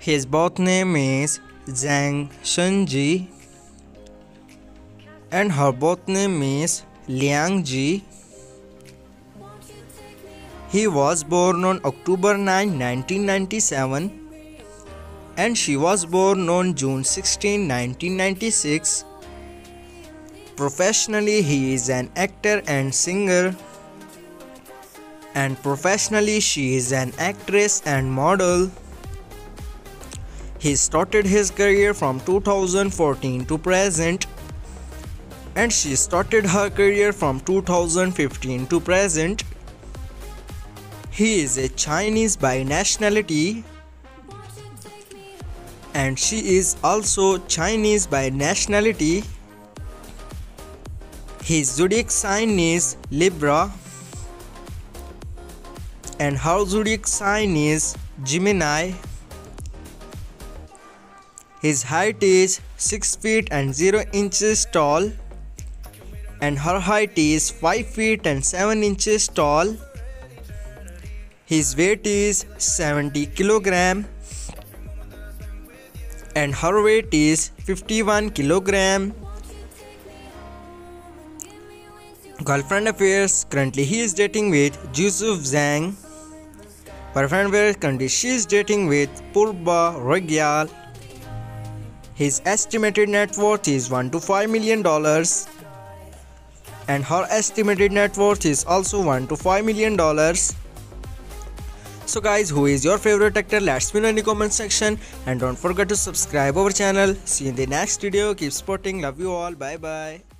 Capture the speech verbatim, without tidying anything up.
His birth name is Zhang Shenji and her birth name is Liang Ji. He was born on October ninth, nineteen ninety-seven, and she was born on June sixteenth, nineteen ninety-six. Professionally, he is an actor and singer, and professionally, she is an actress and model. He started his career from two thousand fourteen to present, and she started her career from two thousand fifteen to present. He is a Chinese by nationality, and she is also Chinese by nationality. His zodiac sign is Libra, and her zodiac sign is Gemini. His height is six feet and zero inches tall, and her height is five feet and seven inches tall. His weight is seventy kilograms, and her weight is fifty-one kilograms. Girlfriend affairs: currently he is dating with Yusuf Zhang. Boyfriend affairs: currently she is dating with Purba Regal. His estimated net worth is one to five million dollars, and her estimated net worth is also one to five million dollars. So guys, who is your favorite actor? Let's me know in the comment section, and don't forget to subscribe our channel. See you in the next video. Keep supporting. Love you all. Bye bye.